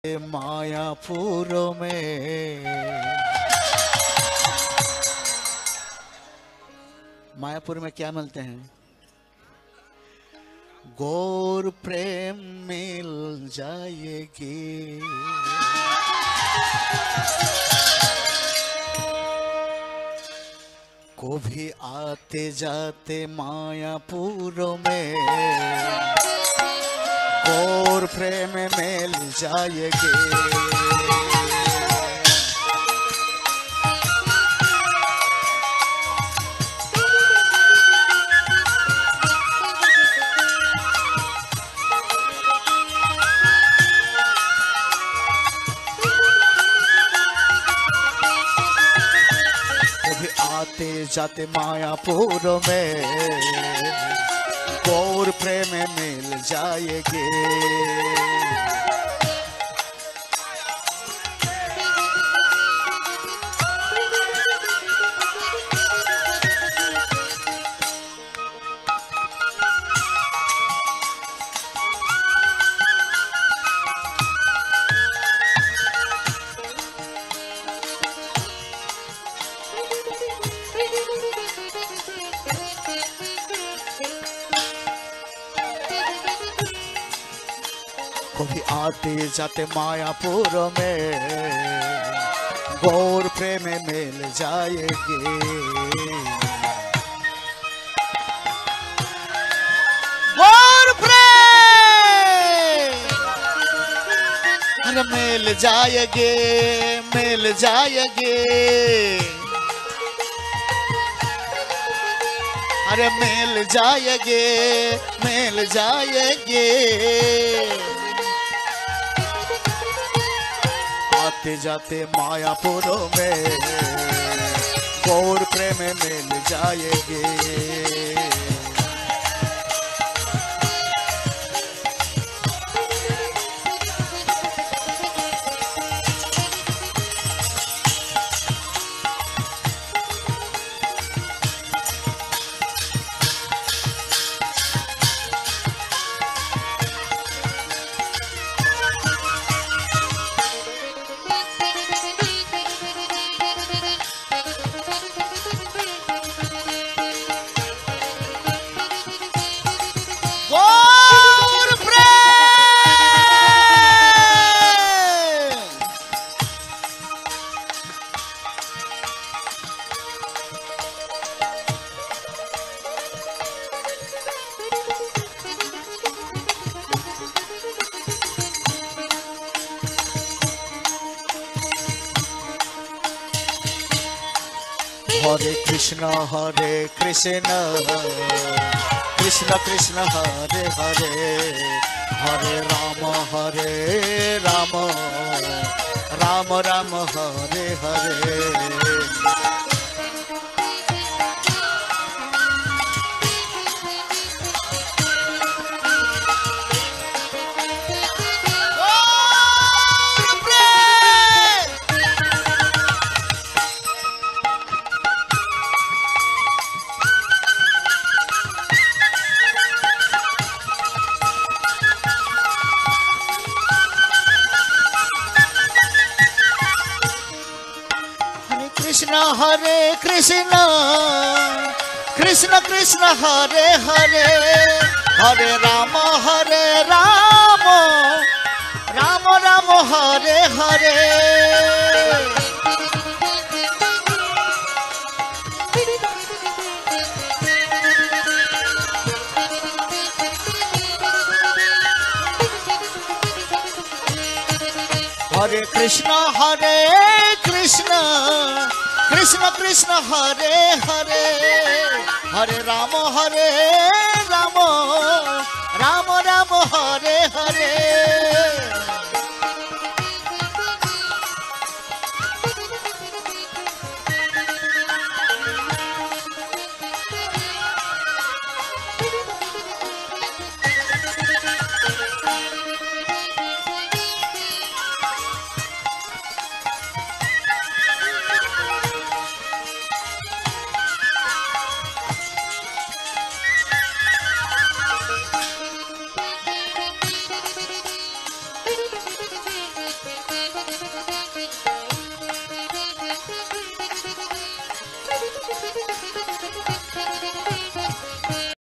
मायापुर में। मायापुर में क्या मिलते हैं? गौर प्रेम मिल जाएगी। कभी आते जाते मायापुर में गौर प्रेम मिल जाएगी। कभी आते जाते मायापुर में गौर प्रेम मिल जाएगी। कभी आते जाते मायापुर में गौर प्रेम मिल जाएगी। गौर प्रेम अरे मिल जाएगी, मिल जाएगी। अरे मिल जाएगी, मिल जाएगी। आते जाते मायापुर में गौर प्रेम मिल जाएगी। हरे कृष्ण कृष्ण कृष्ण हरे हरे, हरे राम राम राम हरे हरे। हरे कृष्ण कृष्ण कृष्ण हरे हरे, हरे राम राम राम हरे हरे। हरे कृष्ण कृष्ण कृष्ण कृष्ण हरे हरे, हरे राम राम राम हरे हरे।